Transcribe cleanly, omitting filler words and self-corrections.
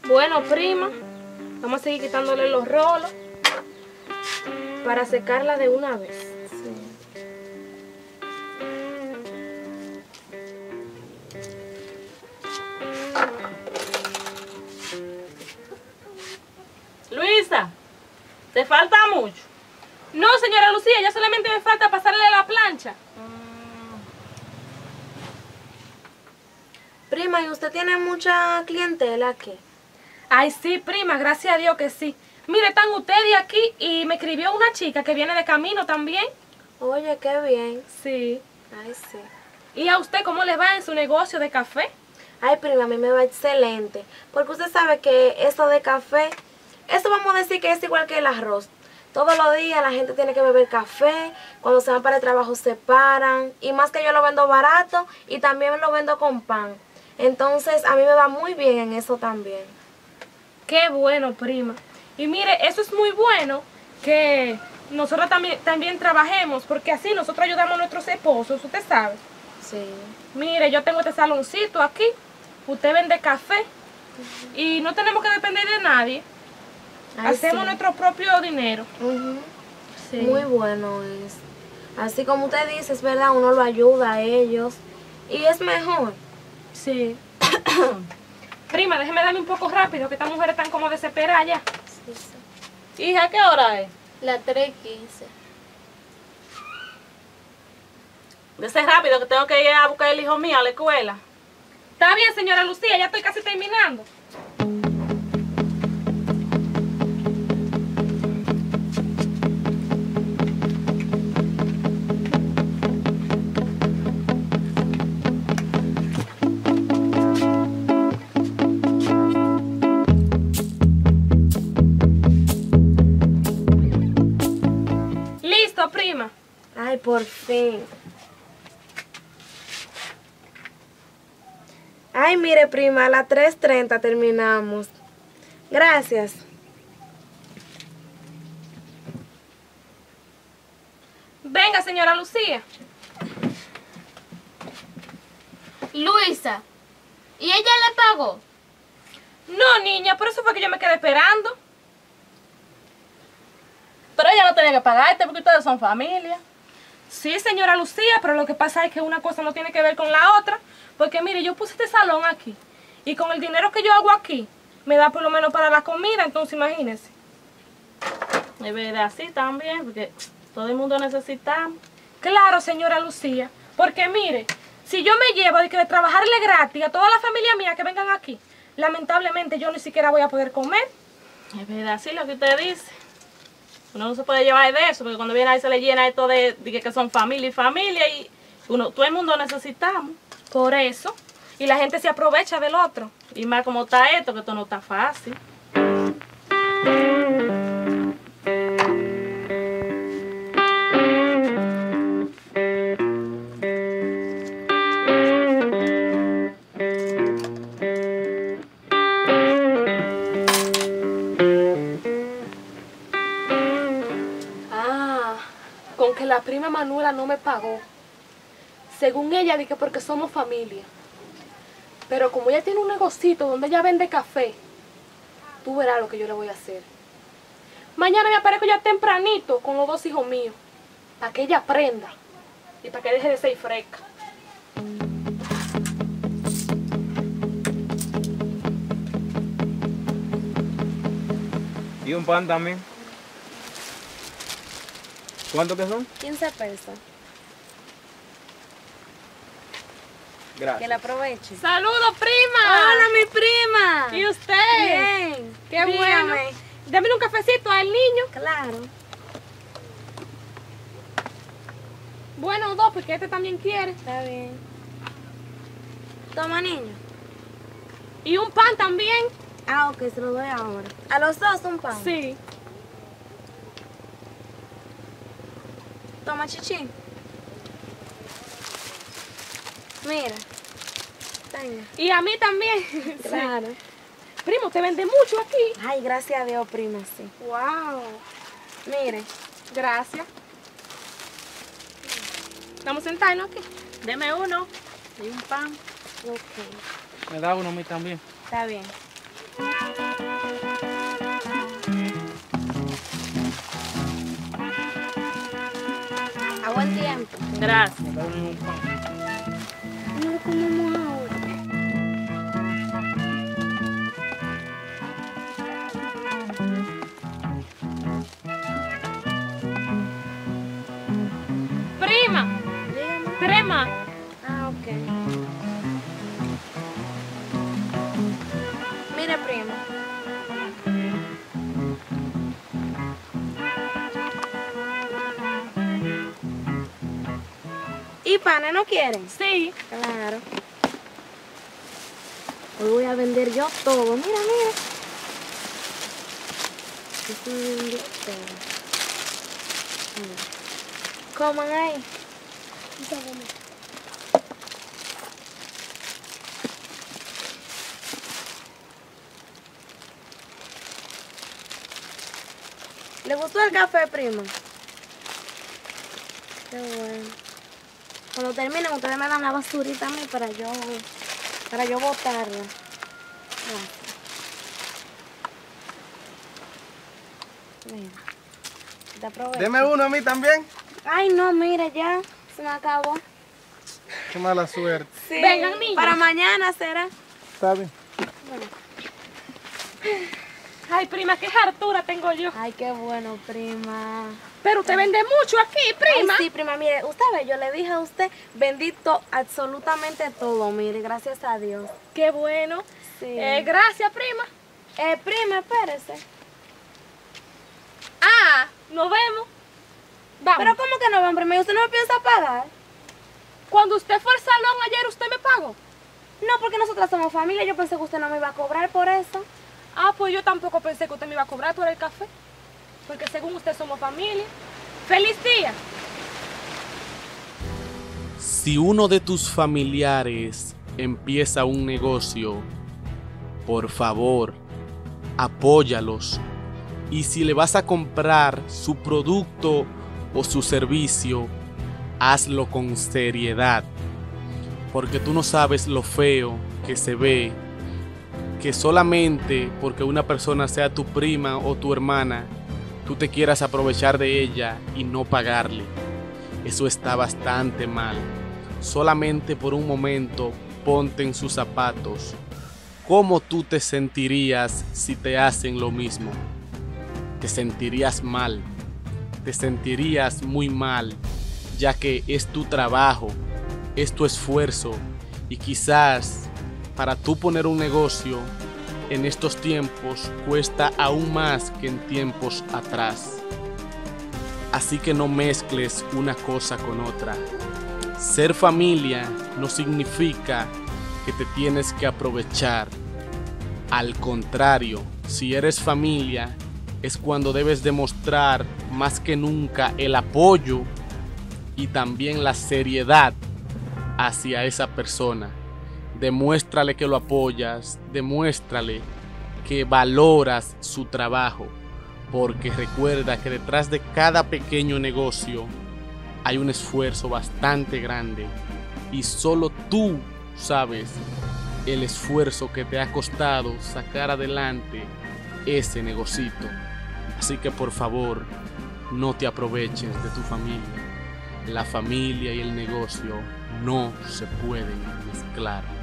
Bueno, prima, vamos a seguir quitándole los rolos para secarla de una vez. Sí. Luisa, ¿te falta mucho? No, señora Lucía, ya solamente me falta pasarle la plancha. Prima, ¿y usted tiene mucha clientela aquí? Ay, sí, prima, gracias a Dios que sí. Mire, están ustedes aquí y me escribió una chica que viene de camino también. Oye, qué bien. Sí. Ay, sí. ¿Y a usted cómo le va en su negocio de café? Ay, prima, a mí me va excelente. Porque usted sabe que eso de café, eso vamos a decir que es igual que el arroz. Todos los días la gente tiene que beber café, cuando se van para el trabajo se paran. Y más que yo lo vendo barato y también lo vendo con pan. Entonces, a mí me va muy bien en eso también. Qué bueno, prima. Y mire, eso es muy bueno que nosotros también trabajemos, porque así nosotros ayudamos a nuestros esposos, usted sabe. Sí. Mire, yo tengo este saloncito aquí, usted vende café y no tenemos que depender de nadie. Ay, Hacemos sí. nuestro propio dinero. Ujú. Sí. Muy bueno es. Así como usted dice, es verdad, uno lo ayuda a ellos. Y es mejor. Sí. Prima, déjeme darme un poco rápido, que estas mujeres están como desesperadas ya. Sí, sí. Hija, ¿qué hora es? La 3:15. Dese rápido que tengo que ir a buscar el hijo mío a la escuela. Está bien, señora Lucía, ya estoy casi terminando. Listo, prima. Ay, por fin. Ay, mire, prima, a las 3:30 terminamos. Gracias. Venga, señora Lucía. Luisa, ¿y ella le pagó? No, niña, por eso fue que yo me quedé esperando. Pero ella no tenía que pagarte porque ustedes son familia. Sí, señora Lucía, pero lo que pasa es que una cosa no tiene que ver con la otra. Porque mire, yo puse este salón aquí. Y con el dinero que yo hago aquí, me da por lo menos para la comida, entonces imagínese. Es verdad, así también, porque todo el mundo necesitamos. Claro, señora Lucía, porque mire, si yo me llevo de trabajarle gratis a toda la familia mía que vengan aquí, lamentablemente yo ni siquiera voy a poder comer. Es verdad, sí, lo que usted dice. Uno no se puede llevar de eso, porque cuando viene ahí se le llena esto de que son familia y familia, y todo el mundo necesitamos. Por eso. Y la gente se aprovecha del otro. Y más como está esto, que esto no está fácil. Ah, con que la prima Manuela no me pagó. Según ella, dije porque somos familia. Pero como ella tiene un negocito donde ella vende café, tú verás lo que yo le voy a hacer. Mañana me aparezco ya tempranito con los 2 hijos míos, para que ella aprenda y para que deje de ser fresca. Y un pan también. ¿Cuánto que son? 15 pesos. Gracias. Que la aproveche. ¡Saludos, prima! ¡Hola, mi prima! ¿Y usted? Bien. ¡Qué bueno! Dígame. Dame un cafecito al niño. Claro. Bueno, 2, porque este también quiere. Está bien. Toma, niño. Y un pan también. Ah, ok, se lo doy ahora. ¿A los dos un pan? Sí. Toma, chichi. Mira. Venga. Y a mí también. Claro. Sí. Primo, ¿usted vende mucho aquí? Ay, gracias a Dios, prima, sí. Wow. Mire. Gracias. Vamos a sentarnos aquí. Deme uno y un pan. Ok. Me da uno a mí también. Está bien. A buen tiempo. Gracias. No comemos ahora. Prima, Dígame. prima. Ah, ok. Mire, prima. ¿Y panes no quieren? Sí. Claro. Hoy voy a vender yo todo. Mira, mira. Esto me vendió todo. Mira. Coman ahí. ¿Le gustó el café, prima? Qué bueno. Cuando terminen, ustedes me dan la basurita a mí para yo botarla. Gracias. Mira. Te aprovecho. Deme uno a mí también. Ay, no, mira, ya se me acabó. Qué mala suerte. Sí. Vengan, niños. Para mañana será. Está bien. Ay, prima, qué hartura tengo yo. Ay, qué bueno, prima. Pero usted vende mucho aquí, prima. Ay, sí, prima, mire, usted ve, yo le dije a usted, bendito absolutamente todo, mire, gracias a Dios. Qué bueno. Sí. Gracias, prima. Prima, espérese. Ah, nos vemos. Vamos. Pero ¿cómo que no van, prima? ¿Y usted no me piensa pagar? Cuando usted fue al salón ayer, ¿usted me pagó? No, porque nosotras somos familia, yo pensé que usted no me iba a cobrar por eso. Ah, pues yo tampoco pensé que usted me iba a cobrar por el café. Porque según usted somos familia. ¡Feliz día! Si uno de tus familiares empieza un negocio, por favor, apóyalos. Y si le vas a comprar su producto o su servicio, hazlo con seriedad. Porque tú no sabes lo feo que se ve, que solamente porque una persona sea tu prima o tu hermana, tú te quieras aprovechar de ella y no pagarle. Eso está bastante mal. Solamente por un momento ponte en sus zapatos. ¿Cómo tú te sentirías si te hacen lo mismo? Te sentirías mal. Te sentirías muy mal, ya que es tu trabajo, es tu esfuerzo y quizás para tú poner un negocio en estos tiempos cuesta aún más que en tiempos atrás. Así que no mezcles una cosa con otra. Ser familia no significa que te tienes que aprovechar. Al contrario, si eres familia, es cuando debes demostrar más que nunca el apoyo y también la seriedad hacia esa persona. Demuéstrale que lo apoyas, demuéstrale que valoras su trabajo, porque recuerda que detrás de cada pequeño negocio hay un esfuerzo bastante grande y solo tú sabes el esfuerzo que te ha costado sacar adelante ese negocito. Así que por favor, no te aproveches de tu familia. La familia y el negocio no se pueden mezclar.